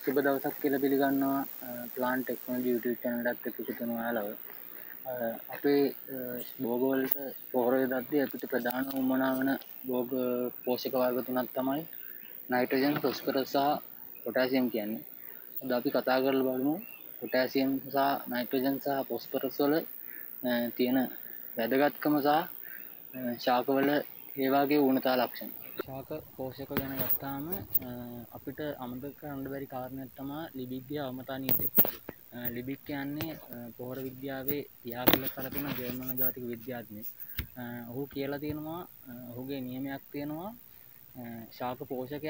සුබ දවසක් කියලා පිළිගන්නවා ප්ලාන්ට් ටෙක්නොලොජි YouTube channel එකත් එක්ක එකතු වෙන ඔයාලව. අපේ බෝග වලට පොහොර යොදද්දී අපිට ප්‍රධාන උවමනා වන බෝග පෝෂක වර්ග තුනක් තමයි නයිට්‍රජන්, ෆොස්ෆරස් සහ පොටෑසියම් කියන්නේ. අද අපි කතා කරලා බලමු පොටෑසියම් සහ නයිට්‍රජන් සහ ෆොස්ෆරස් වල තියෙන වැදගත්කම සහ ශාකවල ඒ වගේ ඌනතා ලක්ෂණ. ශාක පෝෂක ගැන ගත්තාම අපිට අමතක කරන්න බැරි කාරණයක් තමයි ලිබික්ගේ අවමතා නීතිය. ලිබික් කියන්නේ පොහොර විද්‍යාවේ පියා කියලා සැලකෙන ජර්මන් ජාතික විද්‍යාඥයෙක්. ඔහු කියලා තියෙනවා ඔහුගේ නියමයක් තියෙනවා ශාක පෝෂකයක්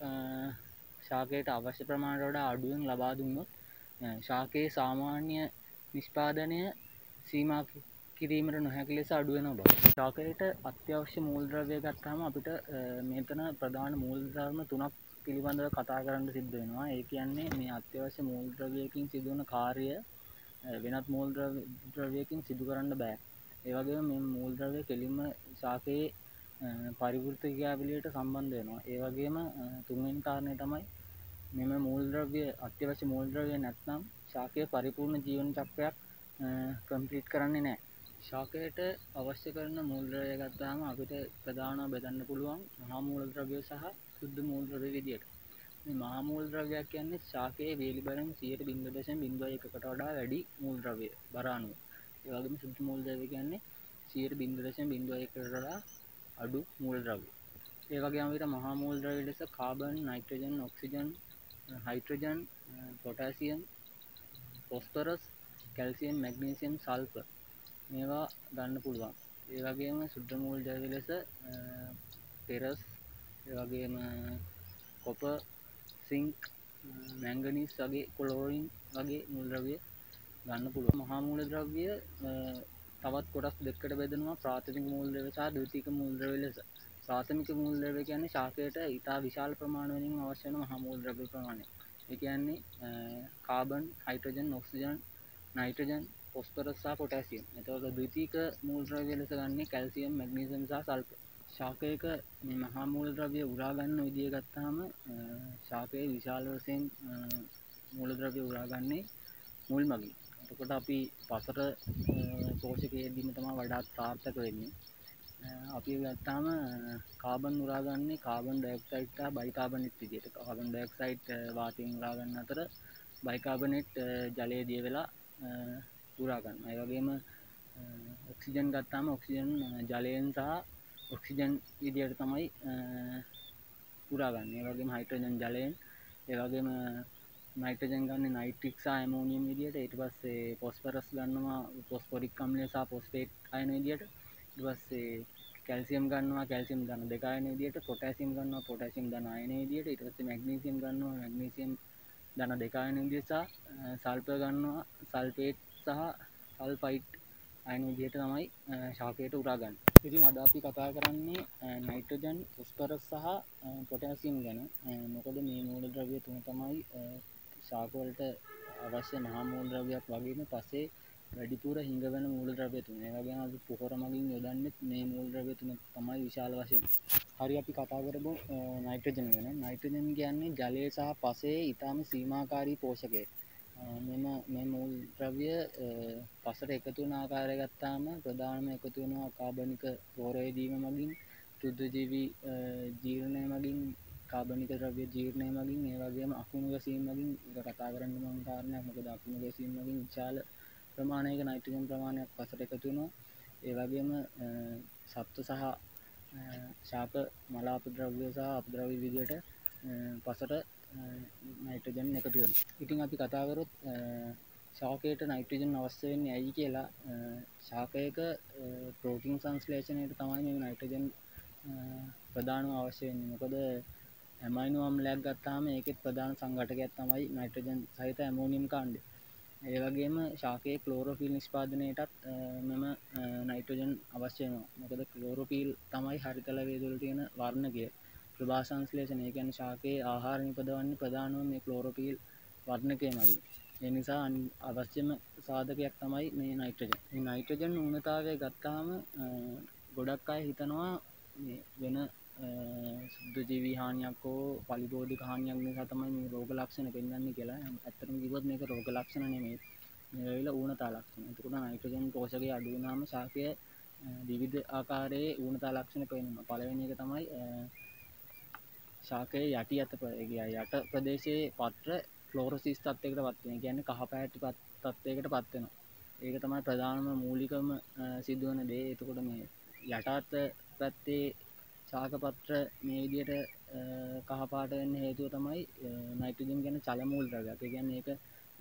ශාකයට අවශ්‍ය ප්‍රමාණයට වඩා අඩුවෙන් ලබා දුන්නොත් ශාකයේ සාමාන්‍ය නිෂ්පාදනය සීමා කිරීමට නොහැකි ලෙස අඩු වෙනවා බව. ශාකයට අත්‍යවශ්‍ය මූලද්‍රව්‍ය ගත්තාම අපිට මෙතන ප්‍රධාන මූලධර්ම තුනක් පිළිබඳව කතා කරන්න සිද්ධ වෙනවා. ඒ කියන්නේ මේ අත්‍යවශ්‍ය මූලද්‍රව්‍යයකින් සිදුවන කාර්ය වෙනත් මූලද්‍රව්‍යයකින් සිදු කරන්න බෑ. ඒ වගේම මේ මූලද්‍රව්‍ය කෙලින්ම ශාකයේ පරිවෘත ක්‍රියාවලියට සම්බන්ධ වෙනවා. ඒ වගේම තුන්වෙනි කාරණය තමයි මෙම මූලද්‍රව්‍ය අත්‍යවශ්‍ය මූලද්‍රව්‍ය නැත්නම් ශාකයේ පරිපූර්ණ ජීවන චක්‍රයක් කම්ප්ලීට් කරන්නේ නැහැ. ශාකයට අවශ්‍ය කරන මූලද්‍රව්‍ය ගත්තාම අපිට ප්‍රධානව බෙදන්න පුළුවන් මහා මූලද්‍රව්‍ය සහ සුද්ධ මූලද්‍රව්‍ය විදියට. මේ මහා මූලද්‍රව්‍යයක් කියන්නේ ශාකයේ වේලි බරින් 0.01කට වඩා වැඩි මූලද්‍රව්‍ය බර අණුව. ඒ වගේම සුද්ධ මූලද්‍රව්‍ය කියන්නේ 0.01කට වඩා අඩු මූලද්‍රව්‍ය. ඒ වගේම අපිට මහා මූලද්‍රව්‍ය ලෙස carbon, nitrogen, oxygen, hydrogen, potassium, phosphorus, calcium, magnesium, sulphur මේවා ගන්න පුළුවන්. ඒ වගේම සුද්ධ මූලද්‍රව්‍ය ලෙස පෙරස්, ඒ වගේම කොපර්, සිංක්, මැංගනීස් වගේ ක්ලෝරින් වගේ මූලද්‍රව්‍ය ගන්න පුළුවන්. මහා මූලද්‍රව්‍ය තවත් කොටස් දෙකකට බෙදෙනවා ප්‍රාථමික මූලද්‍රව්‍ය සහ ද්විතීයික මූලද්‍රව්‍ය ලෙස. ප්‍රාථමික මූලද්‍රව්‍ය කියන්නේ ශාකයට ඉතා විශාල ප්‍රමාණවලින් අවශ්‍ය වෙන මහා මූලද්‍රව්‍ය ප්‍රමාණය. ඒ කියන්නේ carbon, hydrogen, oxygen, nitrogen, phosphorus සහ පොටෑසියම්. එතකොට ද්විතීයික මූලද්‍රව්‍ය ලෙස ගන්නේ කැල්සියම්, මැග්නීසියම් සහ සල්ෆර්. ශාකයක මේ මහා මූලද්‍රව්‍ය උරා ගන්න විදිය ගත්තාම ශාකයේ විශාල වශයෙන් මූලද්‍රව්‍ය උරා ගන්නේ මුල් මගින්. එතකොට අපි පසර පෝෂකයේදීම තමයි වඩාත් සාර්ථක වෙන්නේ. අපි ගත්තාම කාබන් උරා ගන්නේ කාබන් ඩයොක්සයිඩ් සහ බයිකාබනේට් විදියට. කාබන් ඩයොක්සයිඩ් වාතයෙන් උරා ගන්න අතර බයිකාබනේට් ජලයේ දිය වෙලා උරා ගන්නවා. ඒ වගේම ඔක්සිජන් ගත්තාම ඔක්සිජන් ජලයෙන් සහ ඔක්සිජන් විදියට තමයි උරා ගන්න. ඒ වගේම හයිඩ්‍රජන් ජලයෙන්, ඒ වගේම නයිට්‍රජන් ගන්න නයිට්‍රික් සහ ඇමෝනියම් විදියට. ඊට පස්සේ ෆොස්ෆරස් ගන්නවා ෆොස්ෆොරික් අම්ලය සහ ෆොස්ෆේට් අයන විදියට. ඊට පස්සේ කැල්සියම් ගන්නවා කැල්සියම් ධන දෙක අයන විදියට. පොටෑසියම් ගන්නවා පොටෑසියම් ධන අයන විදියට. ඊට පස්සේ මැග්නීසියම් ගන්නවා මැග්නීසියම් ධන දෙක අයන විදියට සහ සල්ෆර් ගන්නවා සල්ෆේට් සහ සල්ෆයිඩ් අයන විදියට තමයි ශාකයට උරා ගන්න. ඉතින් අද අපි කතා කරන්නේ නයිට්‍රජන්, ෆොස්ෆරස් සහ පොටෑසියම් ගැන. මොකද මේ මූලද්‍රව්‍ය තුන තමයි ශාක වලට අවශ්‍ය මහා මූලද්‍රව්‍යයක් වගේම පස්සේ වැඩිපුර හිඟවන මූලද්‍රව්‍ය තුන. ඒ වගේම අපි පොහොර මගින් යොදන්නේ මේ මූලද්‍රව්‍ය තුන තමයි විශාල වශයෙන්. හරි අපි කතා කරමු නයිට්‍රජන් ගැන. නයිට්‍රජන් කියන්නේ ජලය සහ පසේ ඊටාම සීමාකාරී පෝෂකයෙක්. මේ මූලද්‍රව්‍ය පසට එකතු වෙන ආකාරය ගත්තාම ප්‍රධානම එකතු වෙනවා කාබනික පොහොරේ දීම මගින්, ශුද්ධජීවී ජීර්ණය මගින්, කාබනික ද්‍රව්‍ය ජීර්ණය මගින්, ඒ වගේම අකුණු ගැසීම් මගින්. ඒක කතා කරන්න ඕන කාරණයක්. මොකද අකුණු ගැසීම් මගින් විශාල ප්‍රමාණයක නයිට්‍රජන් ප්‍රමාණයක් පසට එකතු වෙනවා. ඒ වගේම සත්ව සහ ශාක මල අපද්‍රව්‍ය සහ අපද්‍රව්‍ය විදියට පසට නයිට්‍රජන් එකතු වෙනවා. ඉතින් අපි කතා කරොත් ශාකයට නයිට්‍රජන් අවශ්‍ය වෙන්නේ ඇයි කියලා. ශාකයක ප්‍රෝටීන් සංශ්ලේෂණයට තමයි මේ නයිට්‍රජන් ප්‍රධානම අවශ්‍ය වෙන්නේ. මොකද ඇමයිනෝ අම්ලයක් ගත්තාම ඒකෙත් ප්‍රධාන සංඝටකයක් තමයි නයිට්‍රජන් සහිත ඇමෝනියම් කාණ්ඩය. ඒ වගේම ශාකයේ ක්ලෝරොෆිල් නිෂ්පාදනයටත් මෙම නයිට්‍රජන් අවශ්‍ය වෙනවා. මොකද ක්ලෝරොෆිල් තමයි හරිත ලවයේ තුළ තියෙන වර්ණකය. ප්‍රභා සංශ්ලේෂණය. ඒ කියන්නේ ශාකයේ ආහාර නිපදවන්නේ ප්‍රධානම මේ ක්ලෝරොෆිල් වර්ණකය මගින්. ඒ නිසා අවශ්‍යම සාධකයක් තමයි මේ නයිට්‍රජන්. මේ නයිට්‍රජන් ඌනතාවය ගත්තාම ගොඩක් අය හිතනවා මේ වෙන සුද්ධජීවී හානියක් හෝ පලිබෝධික හානියක් නිසා තමයි මේ රෝග ලක්ෂණ පෙන්වන්නේ කියලා. ඇත්තටම කිව්වොත් මේක රෝග ලක්ෂණ නෙමෙයි. මේ වෙලාව ඌනතා ලක්ෂණ. එතකොට නයිට්‍රජන් පෝෂකයේ අඩු වුණාම ශාකය විවිධ ආකාරයේ ඌනතා ලක්ෂණ පෙන්වනවා. පළවෙනි එක තමයි ශාකයේ යට ප්‍රදේශයේ පත්‍ර ක්ලෝරොසිස් තත්ත්වයකට පත් වෙනවා. කියන්නේ කහ පැහැති තත්ත්වයකට පත් වෙනවා. ඒක තමයි ප්‍රධානම මූලිකම සිදුවන දේ. එතකොට මේ යටත් පැත්තේ ශාක පත්‍ර මේ විදිහට කහ පාට වෙන්න හේතුව තමයි නයිට්‍රජන් කියන චල මූල ද්‍රව්‍යයක්. ඒ කියන්නේ ඒක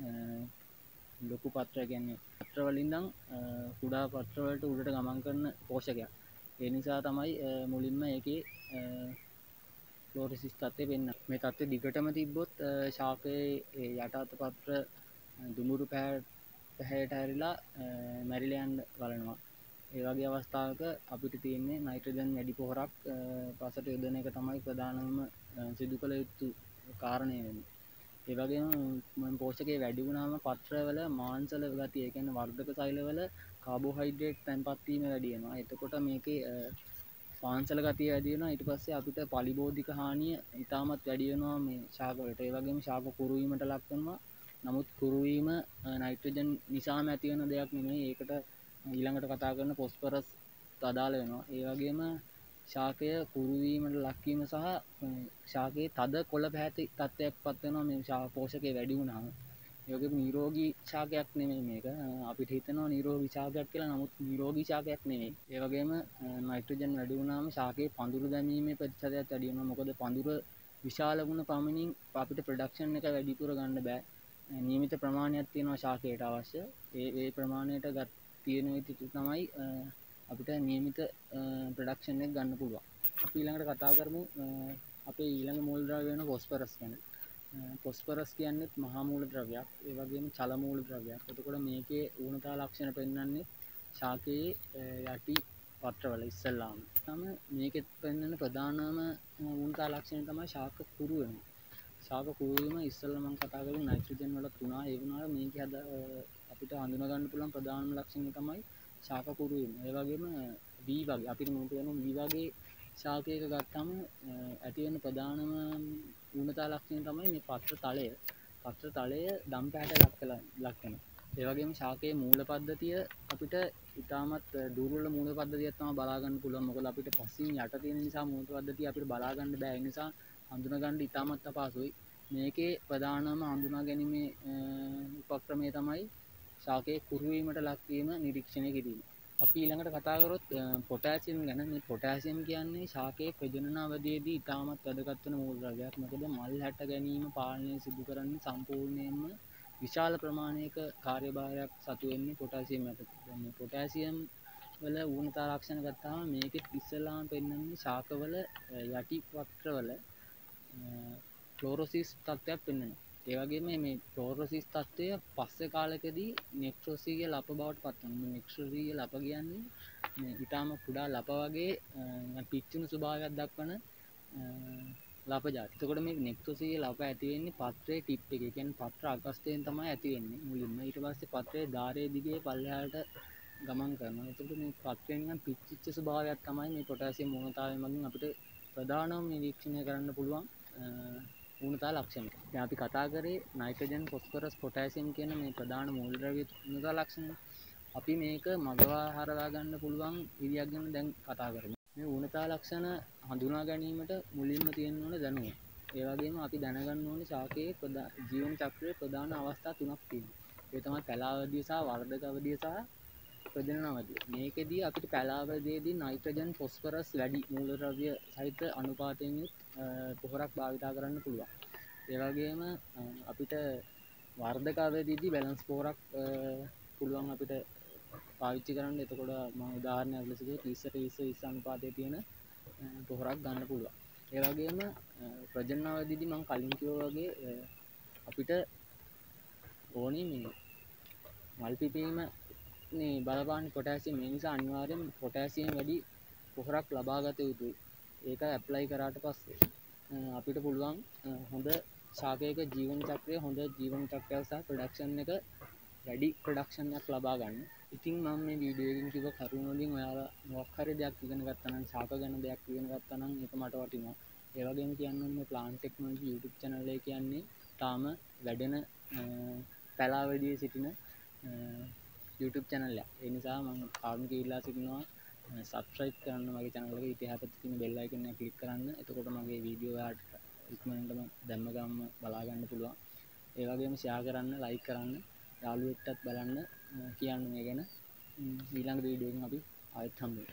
ලොකු පත්‍ර කියන්නේ පත්‍ර වලින් නම් කුඩා පත්‍ර වලට උඩට ගමන් කරන පෝෂකයක්. ඒ නිසා තමයි මුලින්ම ඒකේ ක්ලෝරොසිස් තත්ත්වය වෙන්න. මේ තත්ත්වය දිගටම තිබ්බොත් ශාකයේ යටත් පත්‍ර දුමුරු පැහැයට හැරිලා මැරිලා යන්න බලනවා. ඒ වගේ අවස්ථාවක අපිට තියෙන්නේ නයිට්‍රජන් වැඩි පොහොරක් පසට යොදන එක තමයි ප්‍රධානම සිදු කළ යුතු කාරණය වෙන්නේ. ඒ වගේම පෝෂකයේ වැඩි වුණාම පත්‍රවල මාංශල ගතිය, ඒ කියන්නේ වර්ධක සෛලවල කාබෝහයිඩ්‍රේට් තැන්පත් වීම වැඩි වෙනවා. එතකොට මේකේ මාංශල ගතිය වැඩි වෙනවා. ඊට පස්සේ අපිට පලිබෝධික හානිය ඉතාමත් වැඩි වෙනවා මේ ශාක වලට. ඒ වගේම ශාක කුරු වීමට ලක් වෙනවා. නමුත් කුරු වීම නයිට්‍රජන් නිසාම ඇති වෙන දෙයක් නෙමෙයි. ඒකට ඊළඟට කතා කරන ෆොස්ෆරස් අදාළ වෙනවා. ඒ වගේම ශාකය කුරු වීමට ලක්වීම සහ ශාකයේ තද කොළ පැහැති තත්ත්වයක් පත් වෙනවා මේ පෝෂකයේ වැඩි වුණාම. ඒ වගේම නිරෝගී ශාකයක් නෙමෙයි මේක. අපිට හිතෙනවා නිරෝගී ශාකයක් කියලා. නමුත් නිරෝගී ශාකයක් නෙමෙයි. ඒ වගේම නයිට්‍රජන් වැඩි වුණාම ශාකයේ පඳුරු දැමීමේ ප්‍රතිශතයත් වැඩි වෙනවා. මොකද පඳුර විශාල වුණ පමණින් අපිට ප්‍රොඩක්ෂන් එක වැඩිපුර ගන්න බෑ. නියමිත ප්‍රමාණයක් තියෙනවා ශාකයට අවශ්‍ය. ඒ ප්‍රමාණයට තියෙන විදිහට තමයි අපිට නියමිත ප්‍රොඩක්ෂන් එක ගන්න පුළුවන්. අපි ඊළඟට කතා කරමු අපේ ඊළඟ මූල ද්‍රව්‍ය වෙන ෆොස්ෆරස් ගැන. ෆොස්ෆරස් කියන්නේ මහා මූල ද්‍රව්‍යයක්. ඒ වගේම චල මූල ද්‍රව්‍යයක්. එතකොට මේකේ ඌනතා ලක්ෂණ පෙන්වන්නේ ශාකයේ යටි පත්‍රවල ඉස්සල්ලාම. තමයි මේකෙත් පෙන්වන ප්‍රධානම ඌනතා ලක්ෂණය තමයි ශාක කුරු වෙනවා. ශාක කුරු වීම ඉස්සල්ලා මම කතා කරේ නයිට්‍රජන් වල 3. ඒ වුණාට මේකේ අපිට හඳුනා ගන්න පුළුවන් ප්‍රධානම ලක්ෂණය තමයි ශාක කුරු වීම. ඒ වගේම V වගේ අපිට මේක වෙන V වගේ ශාකයක ගත්තාම ඇති වෙන ප්‍රධානම ඌනතා ලක්ෂණය තමයි මේ පත්‍ර තලය. පත්‍ර තලය දම් පැහැට ලක් වෙනවා. ඒ වගේම ශාකයේ මූල පද්ධතිය අපිට ඉතාමත් දුර්වල මූල පද්ධතියක් තමයි බලා ගන්න පුළුවන්. මොකද අපිට පස්සින් යට තියෙන නිසා මූල පද්ධතිය අපිට බලා ගන්න බෑ. ඒ නිසා හඳුනා ගන්න ඉතාමත් අපහසුයි. මේකේ ප්‍රධානම හඳුනා ගැනීමේ උපක්‍රමය තමයි ශාකයේ කුරු වීමට ලක්වීම නිරීක්ෂණය කිරීම. අපි ඊළඟට කතා කරොත් පොටෑසියම් ගැන. මේ පොටෑසියම් කියන්නේ ශාකයේ ප්‍රජනන අවධියේදී ඉතාමත් වැදගත් වෙන මූල ද්‍රව්‍යයක්. මොකද මල් හැට ගැනීම පාලනය සිදු කරන්නේ සම්පූර්ණයෙන්ම විශාල ප්‍රමාණයක කාර්යභාරයක් සතු වෙන්නේ පොටෑසියම් යටතේ. මේ පොටෑසියම් වල ඌනතා ලක්ෂණ ගත්තාම මේකෙත් ඉස්සෙල්ලාම පෙන්වන්නේ ශාකවල යටි පත්‍රවල ක්ලෝරොසිස් තත්ත්වයක් පෙන්වනවා. ඒ වගේම මේ ක්ලෝරොසිස් තත්ත්වය පස්සේ කාලෙකදී නෙක්ට්‍රෝසීය ලප බවට පත් වෙනවා. මේ නෙක්ට්‍රෝසීය ලප කියන්නේ මේ ඊටාම කුඩා ලප වගේ පිච්චුණු ස්වභාවයක් දක්වන ලප જાති. එතකොට මේ නෙක්ට්‍රෝසීය ලප ඇති වෙන්නේ පත්‍රයේ ටිප් එකේ. කියන්නේ පත්‍ර අගස්තයෙන් තමයි ඇති වෙන්නේ මුලින්ම. ඊට පස්සේ පත්‍රයේ ධාරයේ දිගේ පල්ලෙහාට ගමන් කරනවා. එතකොට මේ පත්‍රයෙන් නිකන් පිච්චිච්ච ස්වභාවයක් තමයි මේ පොටෑසියම් ඌනතාවය මගින් අපිට ප්‍රධානම නිරීක්ෂණය කරන්න පුළුවන් ඌනතා ලක්ෂණ. දැන් අපි කතා කරේ නයිට්‍රජන්, ෆොස්ෆරස්, පොටෑසියම් කියන මේ ප්‍රධාන මූලද්‍රව්‍ය ඌනතා ලක්ෂණ. අපි මේක මගවා හරවා ගන්න පුළුවන් විදියක් ගැන දැන් කතා කරමු. මේ ඌනතා ලක්ෂණ හඳුනා ගැනීමට මුලින්ම තියෙන්න ඕන දැනුම. ඒ වගේම අපි දැනගන්න ඕනේ ශාකයේ ජීවන චක්‍රයේ ප්‍රධාන අවස්ථා 3ක් තියෙනවා. ඒ තමයි පැලාවදිය සහ වර්ධක අවධිය සහ ප්‍රජනන අවධිය. මේකෙදී අපිට පැලාවදියේදී නයිට්‍රජන්, ෆොස්ෆරස් වැඩි මූලද්‍රව්‍ය සහිත අනුපාතයෙන් යුත් පොහොරක් භාවිතා කරන්න පුළුවන්. ඒ වගේම අපිට වර්ධක අවධියේදී බැලන්ස් පොහොරක් පුළුවන් අපිට පාවිච්චි කරන්න. එතකොට මම උදාහරණයක් ලෙස කිව්වොත් 20-20 අනුපාතයේ තියෙන පොහොරක් ගන්න පුළුවන්. ඒ වගේම ප්‍රජනන අවධියේදී මම කලින් කිව්වා වගේ අපිට ඕනේ මේ මල් පිපීම මේ බලපාන පොටෑසියම්. ඒ නිසා අනිවාර්යෙන් පොටෑසියම් වැඩි පොහොරක් ලබා ගත යුතුයි. ඒක ඇප්ලයි කරාට පස්සේ අපිට පුළුවන් හොඳ ශාකයක ජීවන චක්‍රය හොඳ ජීවන චක්‍රයක් සහ ප්‍රොඩක්ෂන් එක වැඩි ප්‍රොඩක්ෂන් එකක් ලබා ගන්න. ඉතින් මම මේ වීඩියෝ එකකින් කිව්ව කරුණු වලින් ඔයාලා මොකක් හරි දෙයක් ඉගෙන ගත්තා නම් ශාක ගැන දෙයක් ඉගෙන ගත්තා නම් ඒක මට වටිනවා. ඒ වගේම කියන්න ඕනේ ප්ලාන්ට් ටෙක්නොලොජි YouTube channel එක කියන්නේ තාම වැඩෙන පැලාවැඩියේ සිටින YouTube channel එක. ඒ නිසා මම කාරුණික ඉල්ලා සිටිනවා subscribe කරන්න මගේ channel එක. ඊට එහා පැත්තේ තියෙන bell icon එක click කරන්න. එතකොට මගේ වීඩියෝ ඔයාලට ඉක්මනටම දැම්ම ගමන් බලා ගන්න පුළුවන්. ඒ වගේම share කරන්න, like කරන්න, යාළුවෙක්ටත් බලන්න කියන්න මේ ගැන. ඊළඟ වීඩියෝ එකකින් අපි ආයෙත් හම්බ වෙමු.